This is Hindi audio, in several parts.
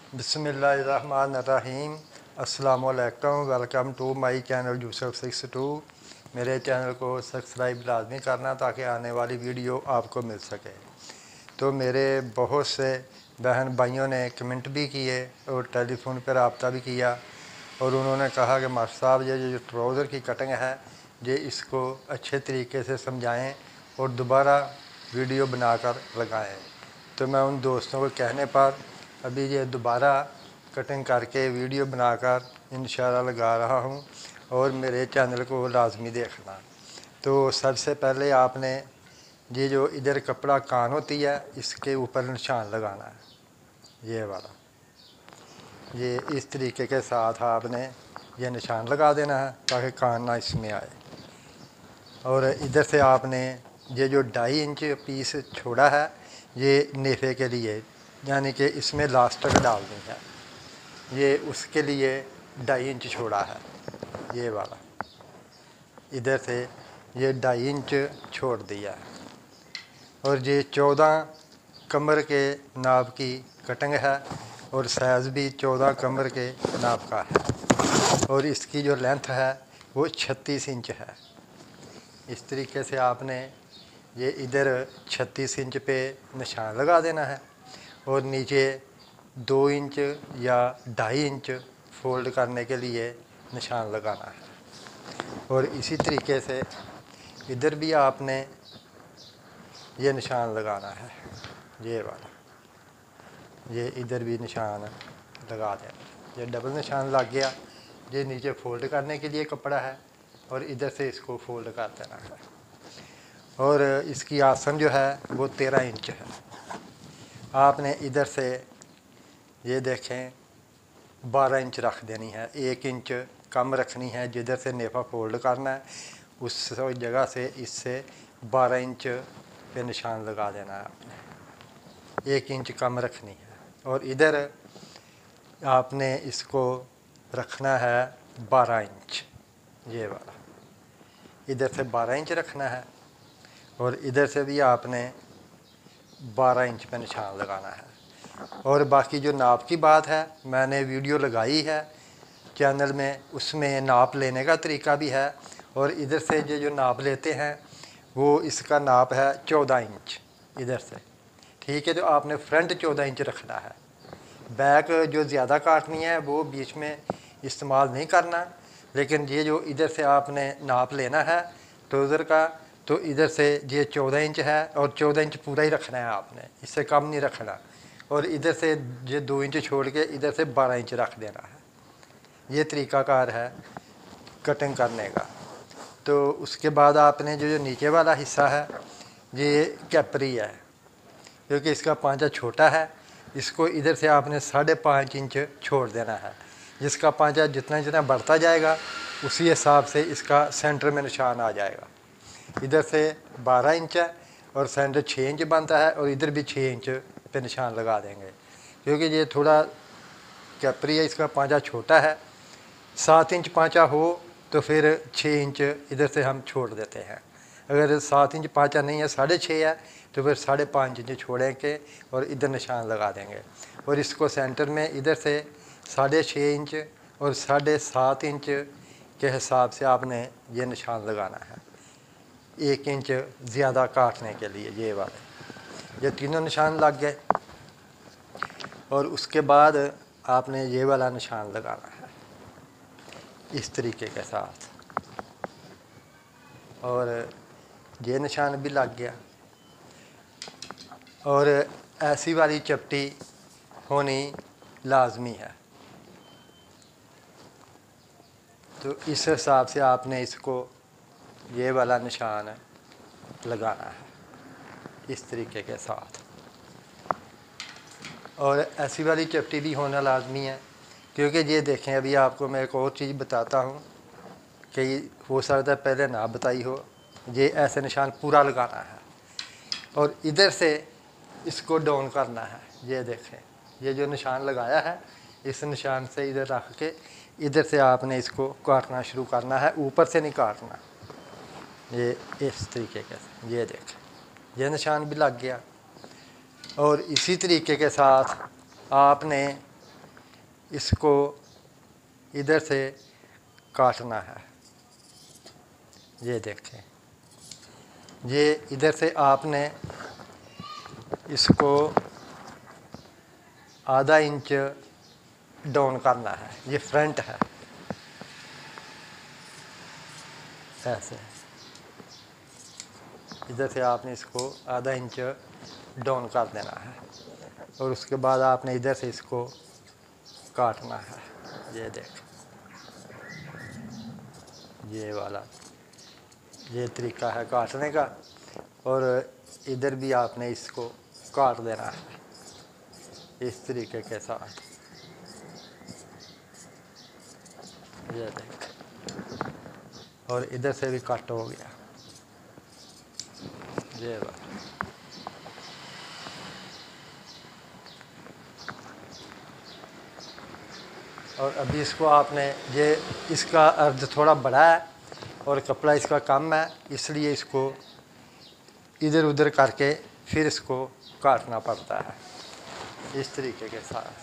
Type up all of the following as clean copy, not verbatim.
बिस्मिल्लाहिर्रहमानिर्रहीम। अस्सलामुअलैकुम। Welcome to my channel Yusuf 62। मेरे चैनल को सब्सक्राइब लाजमी करना ताकि आने वाली वीडियो आपको मिल सके। तो मेरे बहुत से बहन भाइयों ने कमेंट भी किए और टेलीफोन पर रब्ता भी किया और उन्होंने कहा कि मास्टर साहब ये जो ट्राउज़र की कटिंग है ये इसको अच्छे तरीके से समझाएं और दोबारा वीडियो बनाकर लगाएं। तो मैं उन दोस्तों के कहने पर अभी ये दोबारा कटिंग करके वीडियो बनाकर इंशाल्लाह लगा रहा हूँ और मेरे चैनल को लाजमी देखना। तो सबसे पहले आपने ये जो इधर कपड़ा कान होती है इसके ऊपर निशान लगाना है, ये वाला। ये इस तरीके के साथ आपने ये निशान लगा देना है ताकि कान ना इसमें आए। और इधर से आपने ये जो 2.5 इंच पीस छोड़ा है ये नेफे के लिए, यानी कि इसमें लास्टिक डालनी है, ये उसके लिए 2.5 इंच छोड़ा है ये वाला। इधर से ये 2.5 इंच छोड़ दिया है और ये 14 कमर के नाप की कटिंग है और साइज़ भी 14 कमर के नाप का है और इसकी जो लेंथ है वो 36 इंच है। इस तरीके से आपने ये इधर 36 इंच पे निशान लगा देना है और नीचे 2 इंच या 2.5 इंच फोल्ड करने के लिए निशान लगाना है। और इसी तरीके से इधर भी आपने ये निशान लगाना है, ये वाला। ये इधर भी निशान लगा देना। ये डबल निशान लग गया। ये नीचे फोल्ड करने के लिए कपड़ा है और इधर से इसको फोल्ड कर देना है। और इसकी आसन जो है वो 13 इंच है। आपने इधर से ये देखें 12 इंच रख देनी है, 1 इंच कम रखनी है। जिधर से नेफा फोल्ड करना है उस जगह से इससे 12 इंच पे निशान लगा देना है आपने, 1 इंच कम रखनी है। और इधर आपने इसको रखना है 12 इंच, ये वाला। इधर से 12 इंच रखना है और इधर से भी आपने 12 इंच पे निशान लगाना है। और बाकी जो नाप की बात है मैंने वीडियो लगाई है चैनल में, उसमें नाप लेने का तरीका भी है। और इधर से जो नाप लेते हैं वो इसका नाप है 14 इंच इधर से, ठीक है। तो आपने फ्रंट 14 इंच रखना है, बैक जो ज़्यादा काटनी है वो बीच में इस्तेमाल नहीं करना। लेकिन ये जो इधर से आपने नाप लेना है ट्राउज़र का, तो इधर से ये 14 इंच है और 14 इंच पूरा ही रखना है आपने, इससे कम नहीं रखना। और इधर से ये 2 इंच छोड़ के इधर से 12 इंच रख देना है। ये तरीक़ाकार है कटिंग करने का। तो उसके बाद आपने जो नीचे वाला हिस्सा है ये कैपरी है, क्योंकि इसका पांचा छोटा है। इसको इधर से आपने 5.5 इंच छोड़ देना है। जिसका पांचा जितना जितना बढ़ता जाएगा उसी हिसाब से इसका सेंटर में निशान आ जाएगा। इधर से 12 इंच है और सेंटर 6 इंच बनता है और इधर भी 6 इंच पे निशान लगा देंगे, क्योंकि ये थोड़ा कैपरी है, इसका पांचा छोटा है। 7 इंच पांचा हो तो फिर 6 इंच इधर से हम छोड़ देते हैं। अगर 7 इंच पांचा नहीं है, 6.5 है, तो फिर 5.5 इंच छोड़ेंगे और इधर निशान लगा देंगे। और इसको सेंटर में इधर से 6.5 इंच और 7.5 इंच के हिसाब से आपने ये निशान लगाना है, 1 इंच ज़्यादा काटने के लिए। ये वाले ये तीनों निशान लग गए और उसके बाद आपने ये वाला निशान लगाना है इस तरीके के साथ। और ये निशान भी लग गया। और ऐसी वाली चपटी होनी लाजमी है। तो इस हिसाब से आपने इसको ये वाला निशान लगाना है इस तरीके के साथ। और ऐसी वाली चपटी भी होना लाजमी है, क्योंकि ये देखें अभी आपको मैं एक और चीज़ बताता हूँ कि हो सकता है पहले ना बताई हो। ये ऐसे निशान पूरा लगाना है और इधर से इसको डाउन करना है। ये देखें ये जो निशान लगाया है इस निशान से इधर रख के इधर से आपने इसको काटना शुरू करना है, ऊपर से नहीं काटना। ये इस तरीके के, ये देखें ये निशान भी लग गया। और इसी तरीके के साथ आपने इसको इधर से काटना है। ये देखें, ये इधर से आपने इसको आधा इंच डाउन करना है। ये फ्रंट है, ऐसे इधर से आपने इसको आधा इंच डाउन कर देना है और उसके बाद आपने इधर से इसको काटना है। ये देख, ये वाला ये तरीका है काटने का। और इधर भी आपने इसको काट देना है इस तरीके के साथ। ये देख, और इधर से भी कट हो गया। ये बात, और अभी इसको आपने ये इसका अर्ध थोड़ा बड़ा है और कपड़ा इसका कम है, इसलिए इसको इधर उधर करके फिर इसको काटना पड़ता है इस तरीके के साथ।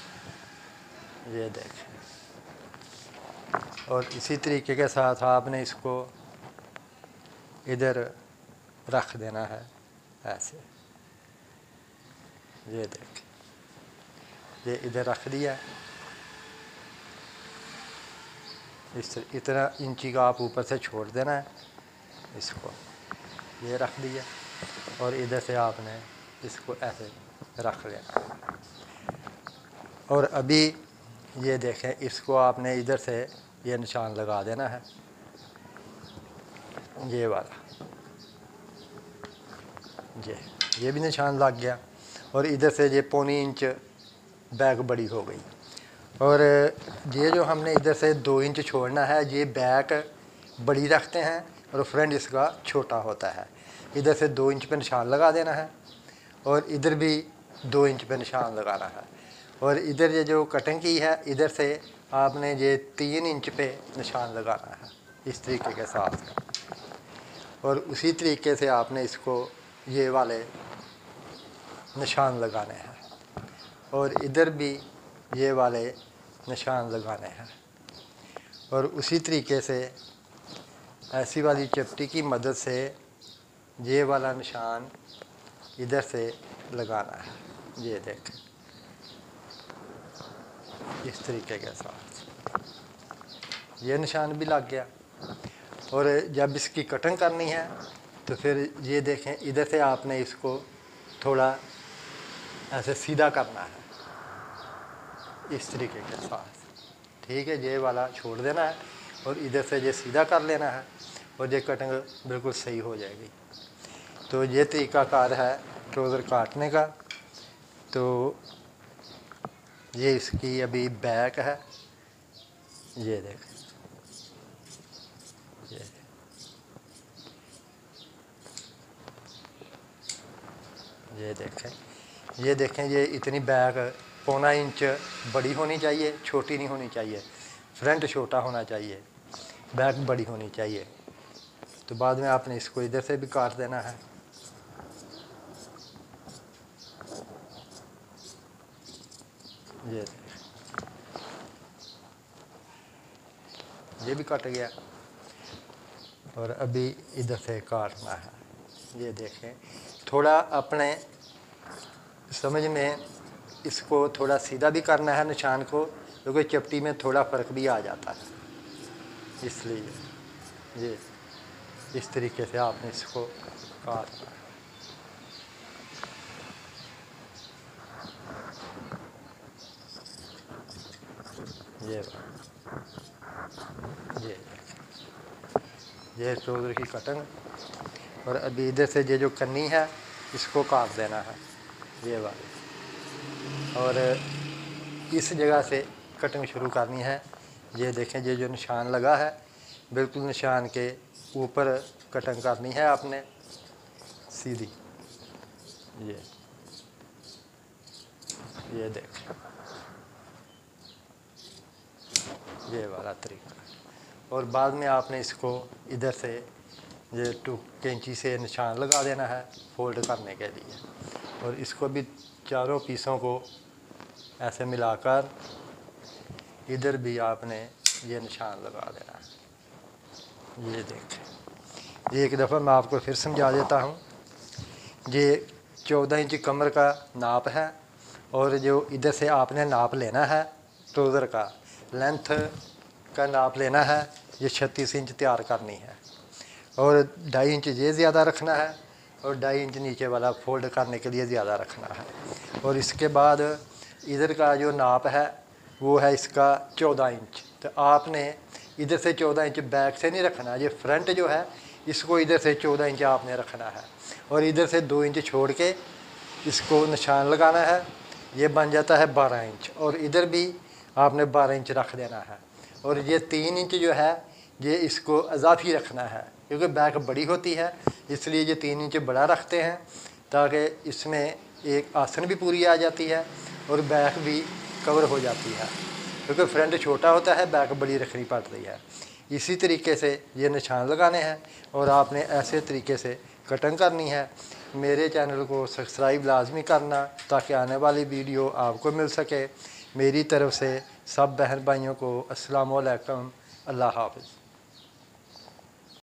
ये देखें, और इसी तरीके के साथ आपने इसको इधर रख देना है ऐसे। ये देख, ये इधर रख दिया। इतना इंची का आप ऊपर से छोड़ देना है इसको। ये रख दिया और इधर से आपने इसको ऐसे रख लेना। और अभी ये देखें, इसको आपने इधर से ये निशान लगा देना है, ये वाला। ये भी निशान लग गया और इधर से ये 1.25 इंच बैक बड़ी हो गई। और ये जो हमने इधर से 2 इंच छोड़ना है, ये बैक बड़ी रखते हैं और फ्रंट इसका छोटा होता है। इधर से 2 इंच पे निशान लगा देना है और इधर भी 2 इंच पे निशान लगाना है। और इधर ये जो कटिंग की है, इधर से आपने ये 3 इंच पे निशान लगाना है इस तरीके के साथ। और उसी तरीके से आपने इसको ये वाले निशान लगाने हैं और इधर भी ये वाले निशान लगाने हैं। और उसी तरीके से ऐसी वाली चपटी की मदद से ये वाला निशान इधर से लगाना है। ये देख, इस तरीके के साथ ये निशान भी लग गया। और जब इसकी कटिंग करनी है तो फिर ये देखें, इधर से आपने इसको थोड़ा ऐसे सीधा करना है इस तरीके के साथ। ठीक है, ये वाला छोड़ देना है और इधर से ये सीधा कर लेना है और ये कटिंग बिल्कुल सही हो जाएगी। तो ये तरीकाकार है ट्राउज़र काटने का। तो ये इसकी अभी बैक है। ये देख, ये देखें, ये देखें, ये इतनी बैक 1.25 इंच बड़ी होनी चाहिए, छोटी नहीं होनी चाहिए। फ्रंट छोटा होना चाहिए, बैक बड़ी होनी चाहिए। तो बाद में आपने इसको इधर से भी काट देना है। ये भी कट गया और अभी इधर से काटना है। ये देखें, थोड़ा अपने समझ में इसको थोड़ा सीधा भी करना है निशान को, क्योंकि चपटी में थोड़ा फ़र्क भी आ जाता है, इसलिए ये इस तरीके से आपने इसको काटना है। ये ट्राउज़र की कटिंग। और अभी इधर से ये जो कन्नी है इसको काट देना है, ये वाली। और इस जगह से कटिंग शुरू करनी है। ये देखें, ये जो निशान लगा है बिल्कुल निशान के ऊपर कटिंग करनी है आपने सीधी। ये देखें, ये वाला तरीका। और बाद में आपने इसको इधर से ये कैंची से निशान लगा देना है फोल्ड करने के लिए। और इसको भी चारों पीसों को ऐसे मिलाकर इधर भी आपने ये निशान लगा देना है। ये देखें, एक दफ़ा मैं आपको फिर समझा देता हूँ। ये 14 इंच कमर का नाप है और जो इधर से आपने नाप लेना है ट्राउज़र का लेंथ का नाप लेना है, ये 36 इंच तैयार करनी है और 2.5 इंच ये ज़्यादा रखना है और 2.5 इंच नीचे वाला फोल्ड करने के लिए ज़्यादा रखना है। और इसके बाद इधर का जो नाप है वो है इसका 14 इंच। तो आपने इधर से 14 इंच बैक से नहीं रखना, ये फ्रंट जो है इसको इधर से 14 इंच आपने रखना है और इधर से 2 इंच छोड़ के इसको निशान लगाना है। ये बन जाता है 12 इंच और इधर भी आपने 12 इंच रख देना है। और ये 3 इंच जो है ये इसको इजाफी रखना है, क्योंकि बैक बड़ी होती है इसलिए ये 3 इंच बड़ा रखते हैं ताकि इसमें एक आसन भी पूरी आ जाती है और बैक भी कवर हो जाती है, क्योंकि फ्रंट छोटा होता है बैक बड़ी रखनी पड़ती है। इसी तरीके से ये निशान लगाने हैं और आपने ऐसे तरीके से कटिंग करनी है। मेरे चैनल को सब्सक्राइब लाजमी करना ताकि आने वाली वीडियो आपको मिल सके। मेरी तरफ से सब बहन भाइयों को अस्सलाम वालेकुम, अल्लाह हाफ़िज़।